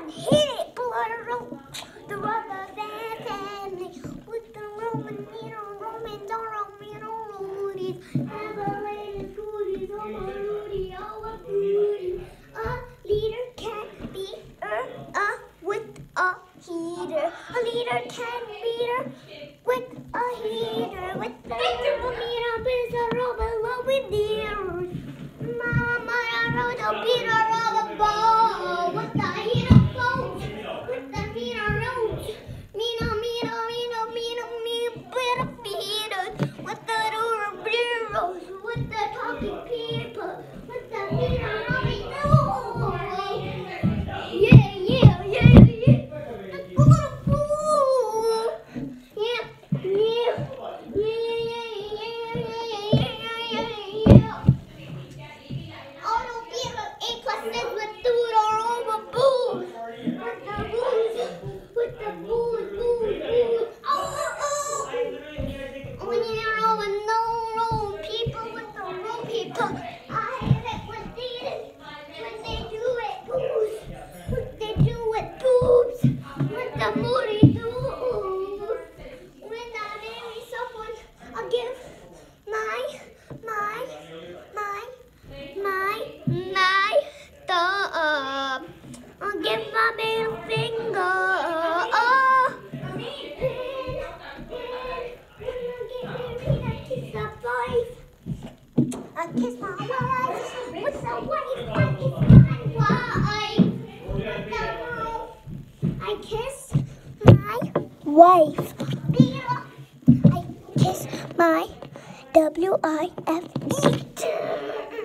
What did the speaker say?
hit it, blood. The rubber band family with the Roman, Romans, Rudy, Everett, Rudy, Rudy, all Rudy. A leader can be with a heater. A leader can beat her with a heater. With the meter, is a rubber love with deer. Mama, I wrote a Peter rubber ball with the heater floats. With the meter roads. Meter, with the door bureaus. With the talking people. With the meter rolling. I'll give my middle finger. I kiss my wife with the wife. I kiss my wife. I kiss my WIFE.